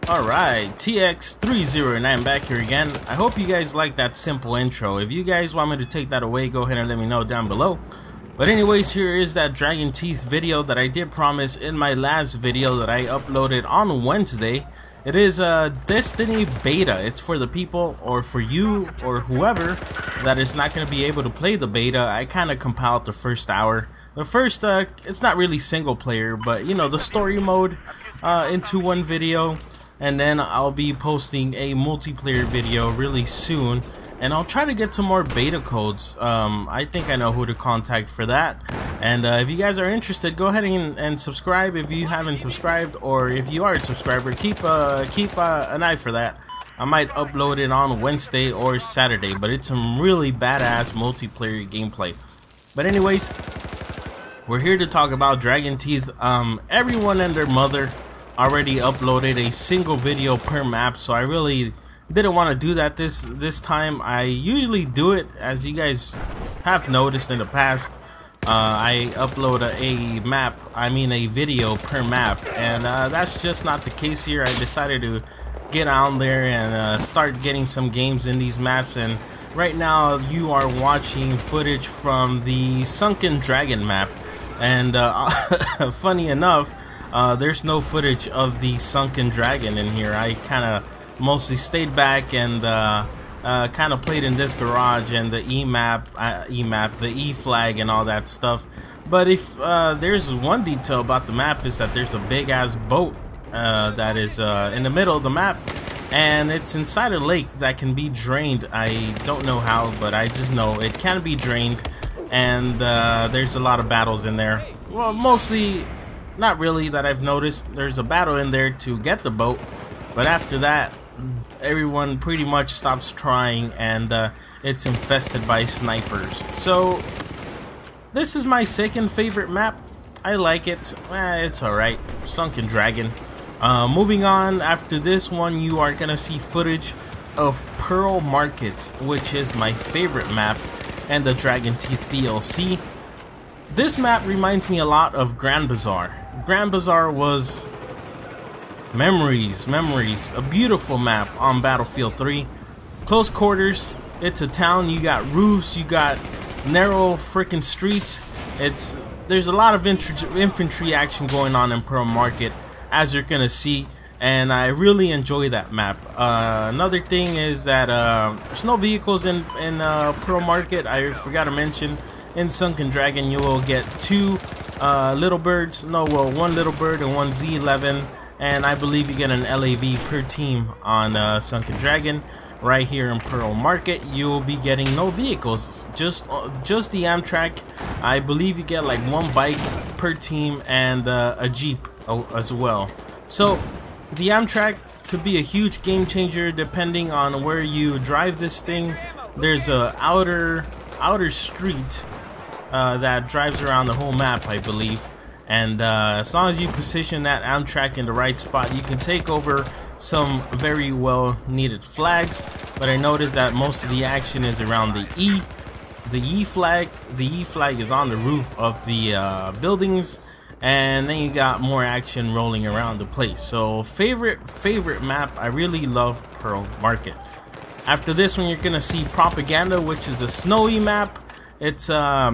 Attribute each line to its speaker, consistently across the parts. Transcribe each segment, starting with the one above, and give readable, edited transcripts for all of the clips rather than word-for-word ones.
Speaker 1: Alright, TX309 back here again. I hope you guys like that simple intro. If you guys want me to take that away, go ahead and let me know down below. But anyways, here is that Dragon Teeth video that I did promise in my last video that I uploaded on Wednesday. It is a Destiny beta. It's for the people, or for you, or whoever that is not going to be able to play the beta. I kind of compiled the first hour. The first, it's not really single player, but you know, the story mode into one video. And then I'll be posting a multiplayer video really soon, and I'll try to get some more beta codes. I think I know who to contact for that. And if you guys are interested, go ahead and subscribe if you haven't subscribed, or if you are a subscriber, keep an eye for that. I might upload it on Wednesday or Saturday, but it's some really badass multiplayer gameplay. But anyways, we're here to talk about Dragon Teeth. Everyone and their mother already uploaded a single video per map, so I really didn't want to do that this time. I usually do it, as you guys have noticed in the past. I upload a video per map, and that's just not the case here. I decided to get out there and start getting some games in these maps, and right now you are watching footage from the Sunken Dragon map. And funny enough, there's no footage of the Sunken Dragon in here. I kind of mostly stayed back and kind of played in this garage and the the E flag and all that stuff. But if there's one detail about the map, is that there's a big ass boat that is in the middle of the map, and it's inside a lake that can be drained. I don't know how, but I just know it can be drained, and there's a lot of battles in there. Well, mostly not really that I've noticed. There's a battle in there to get the boat, but after that everyone pretty much stops trying, and it's infested by snipers. So this is my second favorite map. I like it. It's alright. Sunken Dragon. Moving on, after this one you are gonna see footage of Pearl Market, which is my favorite map, and the Dragon Teeth DLC. This map reminds me a lot of Grand Bazaar. Grand Bazaar was memories, a beautiful map on Battlefield 3. Close quarters, it's a town, you got roofs, you got narrow freaking streets. There's a lot of infantry action going on in Pearl Market, as you're gonna see, and I really enjoy that map. Another thing is that there's no vehicles in Pearl Market. I forgot to mention, in Sunken Dragon you will get one little bird and one Z11, and I believe you get an LAV per team on Sunken Dragon. Right here in Pearl Market you will be getting no vehicles, just the Amtrak. I believe you get like one bike per team and a Jeep as well. So the Amtrak could be a huge game changer depending on where you drive this thing. There's a outer street that drives around the whole map, I believe, and as long as you position that Amtrak in the right spot, you can take over some very well needed flags. But I noticed that most of the action is around the E flag. The E flag is on the roof of the buildings, and then you got more action rolling around the place. So favorite map. I really love Pearl Market. After this one you're gonna see Propaganda, which is a snowy map. It's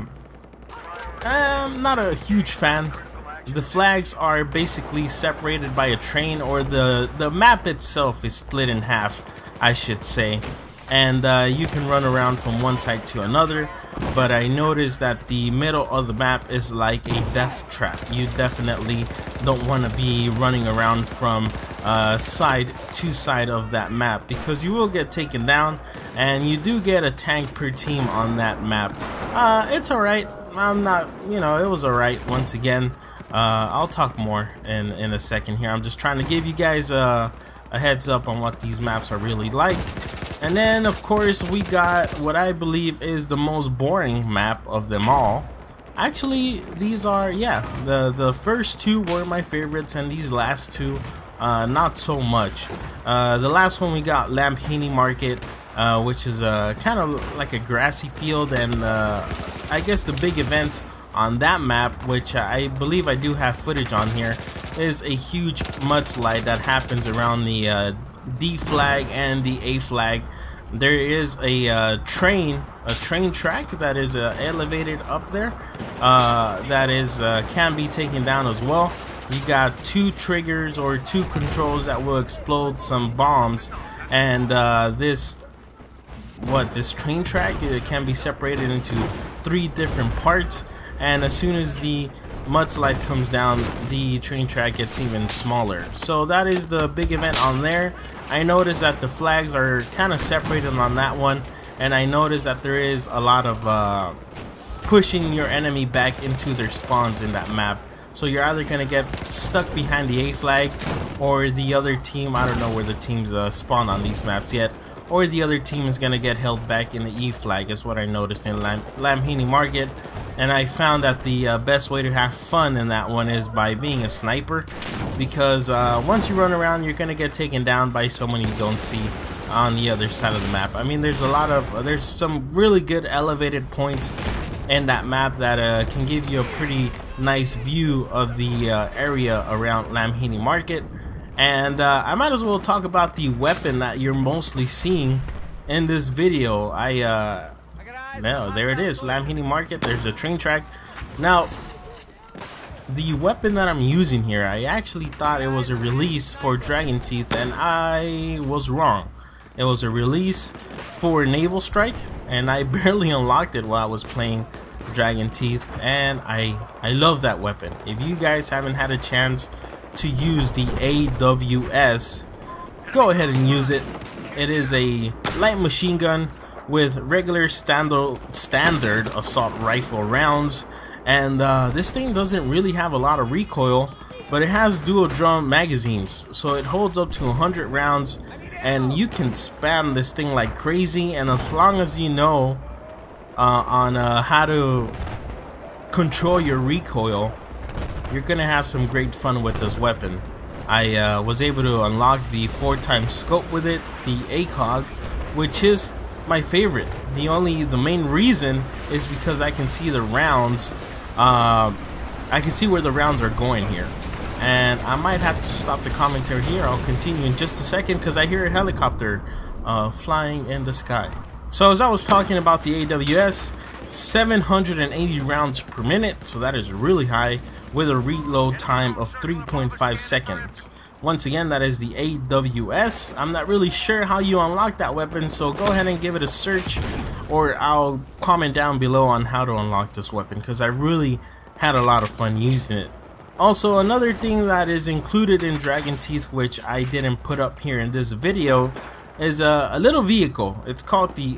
Speaker 1: I'm not a huge fan. The flags are basically separated by a train, or the map itself is split in half, I should say, and you can run around from one side to another. But I noticed that the middle of the map is like a death trap. You definitely don't want to be running around from side to side of that map, because you will get taken down, and you do get a tank per team on that map. It's alright. I'm not, you know, it was alright. Once again, I'll talk more in a second here. I'm just trying to give you guys a heads up on what these maps are really like. And then of course we got what I believe is the most boring map of them all. Actually, these are, yeah, the first two were my favorites, and these last two not so much. The last one we got Lamphini Market, which is kind of like a grassy field, and I guess the big event on that map, which I believe I do have footage on here, is a huge mudslide that happens around the D flag and the A flag. There is a train track that is elevated up there that is can be taken down as well. You got 2 triggers or 2 controls that will explode some bombs, and this train track, it can be separated into 3 different parts, and as soon as the mudslide comes down, the train track gets even smaller. So that is the big event on there. I noticed that the flags are kind of separated on that one, and I noticed that there is a lot of pushing your enemy back into their spawns in that map. So you're either gonna get stuck behind the A flag, or the other team, I don't know where the teams spawn on these maps yet, or the other team is gonna get held back in the E flag, is what I noticed in Lamhini Market. And I found that the best way to have fun in that one is by being a sniper, because once you run around, you're gonna get taken down by someone you don't see on the other side of the map. I mean, there's some really good elevated points in that map that can give you a pretty nice view of the area around Lamhini Market. And I might as well talk about the weapon that you're mostly seeing in this video. No, there it is, Lamhini Market. There's a train track. Now, the weapon that I'm using here, I actually thought it was a release for Dragon Teeth, and I was wrong. It was a release for Naval Strike, and I barely unlocked it while I was playing Dragon Teeth, and I love that weapon. If you guys haven't had a chance to use the AWS, go ahead and use it. It is a light machine gun with regular standard assault rifle rounds, and this thing doesn't really have a lot of recoil, but it has dual drum magazines, so it holds up to 100 rounds, and you can spam this thing like crazy. And as long as you know on how to control your recoil, you're gonna have some great fun with this weapon. I was able to unlock the 4x scope with it, the ACOG, which is my favorite. The main reason is because I can see the rounds. I can see where the rounds are going here. And I might have to stop the commentary here. I'll continue in just a second because I hear a helicopter flying in the sky. So as I was talking about the AWS, 780 rounds per minute, so that is really high, with a reload time of 3.5 seconds. Once again, that is the AWS. I'm not really sure how you unlock that weapon, so go ahead and give it a search, or I'll comment down below on how to unlock this weapon, because I really had a lot of fun using it. Also, another thing that is included in Dragon Teeth, which I didn't put up here in this video, is a little vehicle. It's called the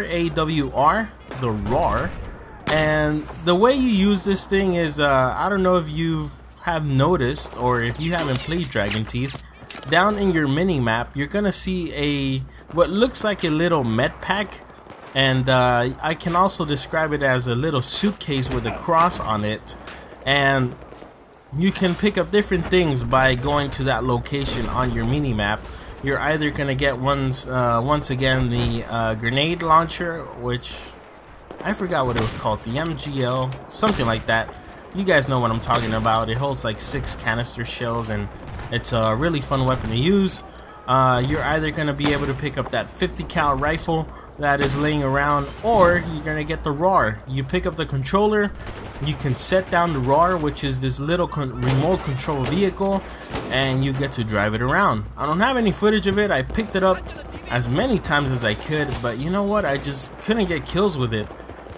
Speaker 1: RAWR, the RAR. And the way you use this thing is, I don't know if you have noticed, or if you haven't played Dragon Teeth, down in your mini map you're gonna see what looks like a little med pack, and I can also describe it as a little suitcase with a cross on it, and you can pick up different things by going to that location on your mini map. You're either gonna get once again the grenade launcher, which I forgot what it was called, the MGL, something like that. You guys know what I'm talking about. It holds like 6 canister shells, and it's a really fun weapon to use. You're either going to be able to pick up that 50 cal rifle that is laying around, or you're going to get the RAR. You pick up the controller, you can set down the RAR, which is this little remote control vehicle, and you get to drive it around. I don't have any footage of it. I picked it up as many times as I could, but you know what, I just couldn't get kills with it.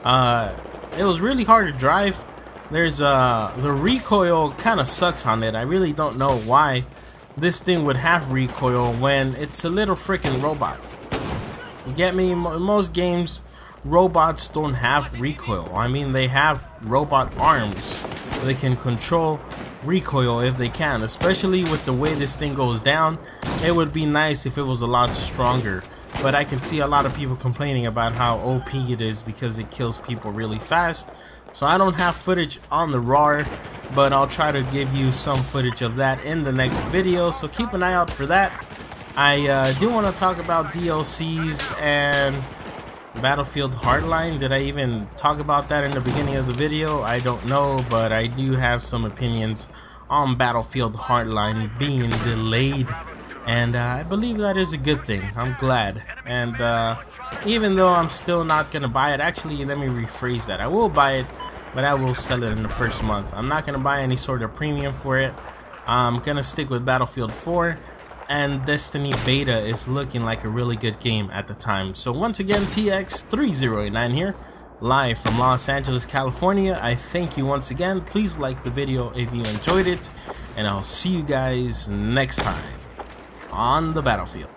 Speaker 1: It was really hard to drive. There's the recoil kind of sucks on it. I really don't know why this thing would have recoil when it's a little freaking robot. You get me? In most games, robots don't have recoil. I mean, they have robot arms. They can control recoil if they can, especially with the way this thing goes down. It would be nice if it was a lot stronger, but I can see a lot of people complaining about how OP it is because it kills people really fast. So I don't have footage on the RAR, but I'll try to give you some footage of that in the next video, so keep an eye out for that. I do want to talk about DLCs and Battlefield Hardline. Did I even talk about that in the beginning of the video? I don't know, but I do have some opinions on Battlefield Hardline being delayed, and I believe that is a good thing. I'm glad. And even though I'm still not gonna buy it, actually let me rephrase that, I will buy it, but I will sell it in the first month. I'm not gonna buy any sort of premium for it. I'm gonna stick with Battlefield 4, and Destiny Beta is looking like a really good game at the time. So once again, TX3089 here, live from Los Angeles, California. I thank you once again. Please like the video if you enjoyed it, and I'll see you guys next time on the battlefield.